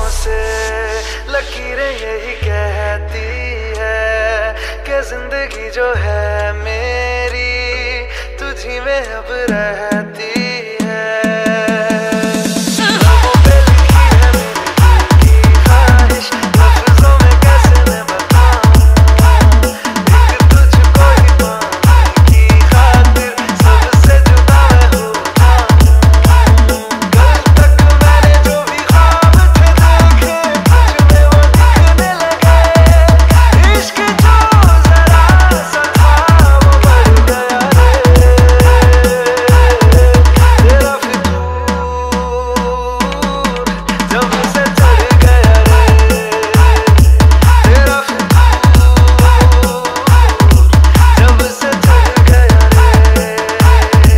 से लकीरें यही कहती है कि जिंदगी जो है मेरी तुझी में अब रहती है। लबों पे लिखी है मेरे दिल की ख्वाहिश, लफ्जों में कैसे मैं बताऊं, एक तुझको ही पाने की खातिर सबसे जुदा मैं हो जाऊं। कल तक मैंने जो भी ख्वाब थे देखे तुझ में वो दिखने लगे, इश्क जो जरा सा था वो बढ़ गया रे। तेरा फितूर जब से चढ़ गया रे, तेरा फितूर जब से चढ़ गया रे।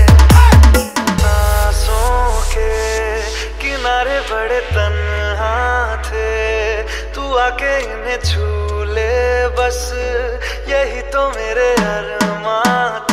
सांसों के किनारे बड़े तन्हा थे, तू आके इन्हें छू ले बस, यही तो मेरे अरमां